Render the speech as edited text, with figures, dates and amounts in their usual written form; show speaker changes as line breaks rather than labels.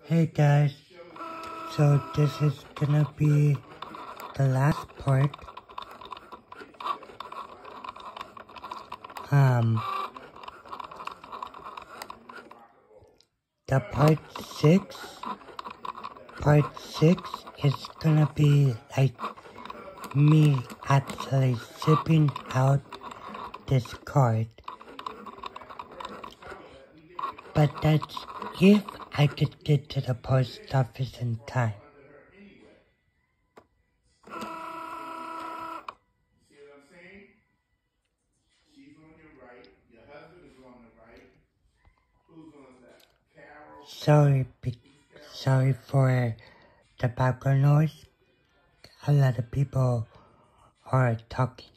Hey guys, so this is gonna be the last part. The part 6 is gonna be like me actually shipping out this card. But that's if I could get to the post office in time. Sorry for the background noise. A lot of people are talking.